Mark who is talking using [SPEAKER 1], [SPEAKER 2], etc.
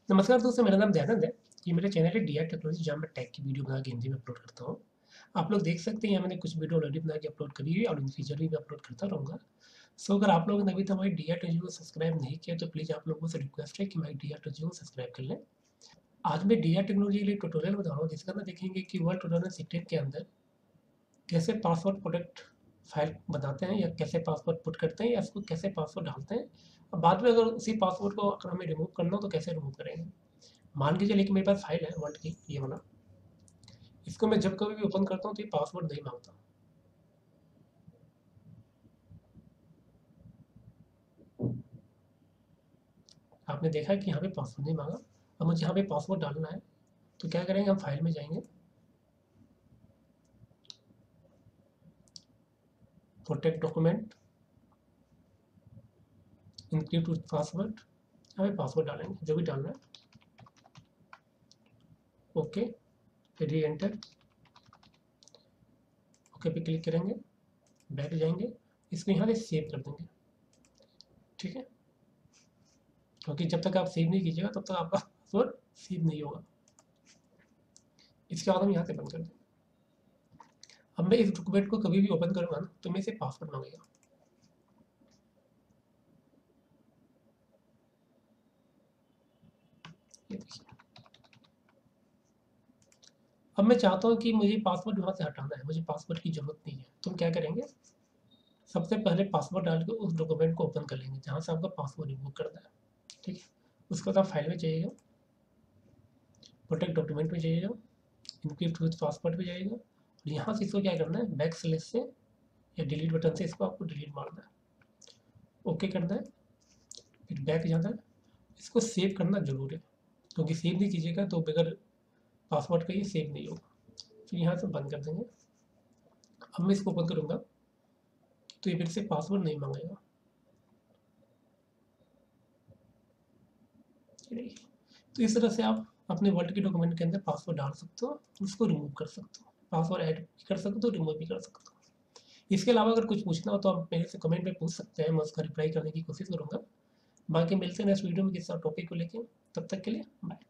[SPEAKER 1] नमस्कार दोस्तों, मेरा नाम दयानंद है। ये मेरा चैनल है डीआर टेक्नोलॉजी, जहाँ मैं टेक की वीडियो बना के हिंदी में अपलोड करता हूँ। आप लोग देख सकते हैं, यहाँ मैंने कुछ वीडियो ऑलरेडी बना के अपलोड करी है और इन फ्यूचर भी मैं अपलोड करता रहूँगा। सो अगर आप लोगों ने अभी तक हमारी डीआर टेक्नोलॉजी को सब्सक्राइब नहीं किया तो प्लीज़ आप लोगों से रिक्वेस्ट है कि हमारी डीआर टेक्नोलॉजी को सब्सक्राइब कर लें। आज मैं डीआर टेक्नोलॉजी के लिए ट्यूटोरियल बता रहा हूँ, जिसका अंदर देखेंगे कि वर्ड 2016 के अंदर कैसे पासवर्ड प्रोटेक्ट फाइल बनाते हैं, या कैसे पासवर्ड पुट करते हैं, या उसको कैसे पासवर्ड डालते हैं। और बाद में अगर उसी पासवर्ड को अगर हमें रिमूव करना हो तो कैसे रिमूव करेंगे। मान के चलिए कि मेरे पास फाइल है वर्ल्ड की, ये वाला। इसको मैं जब कभी भी ओपन करता हूँ तो ये पासवर्ड नहीं मांगता। आपने देखा कि यहाँ पे पासवर्ड नहीं मांगा। अब मुझे यहाँ पे पासवर्ड डालना है, तो क्या करेंगे, हम फाइल में जाएंगे, protect document, encrypt with password. यहाँ पे पासवर्ड डालेंगे जो भी डालना है। Okay, re enter. ओके पे क्लिक करेंगे, बैक जाएंगे, इसको यहाँ से सेव कर देंगे। ठीक है, क्योंकि जब तक आप सेव नहीं कीजिएगा तब तक आपका पासवर्ड सेव नहीं होगा। इसके बाद हम यहाँ से बंद कर देंगे। अब मैं इस डॉक्यूमेंट को कभी भी ओपन करूँगा ना, तो मैं इसे पासवर्ड मांगेगा। ये देखिए, अब मैं चाहता हूँ कि मुझे पासवर्ड वहाँ से हटाना है, मुझे पासवर्ड की ज़रूरत नहीं है। तो हम क्या करेंगे, सबसे पहले पासवर्ड डाल के उस डॉक्यूमेंट को ओपन कर लेंगे जहाँ से आपका पासवर्ड रिमूव करना है। ठीक है, उसके बाद आप फाइल में जाइएगा, प्रोटेक्ट डॉक्यूमेंट में जाइएगा, इनक्रिप्ट विथ पासवर्ड में जाइएगा, और यहाँ से इसको क्या करना है, बैक स्लैश से या डिलीट बटन से इसको आपको डिलीट मारना है। ओके करना है, फिर बैक जाना है। इसको सेव करना जरूर है, क्योंकि सेव नहीं कीजिएगा तो बगैर पासवर्ड का ये सेव नहीं होगा। फिर यहाँ से बंद कर देंगे। अब मैं इसको ओपन करूँगा तो ये फिर से पासवर्ड नहीं मांगेगा। तो इस तरह से आप अपने वर्ड के डॉक्यूमेंट के अंदर पासवर्ड डाल सकते हो, उसको रिमूव कर सकते हो, पासवर्ड ऐड भी कर सकते हो, रिमूव भी कर सकते हो। इसके अलावा अगर कुछ पूछना हो तो आप मेरे से कमेंट में पूछ सकते हैं, मैं उसका रिप्लाई करने की कोशिश करूँगा। बाकी मिलते हैं नेक्स्ट वीडियो में किसी और टॉपिक को लेके। तब तक के लिए बाय।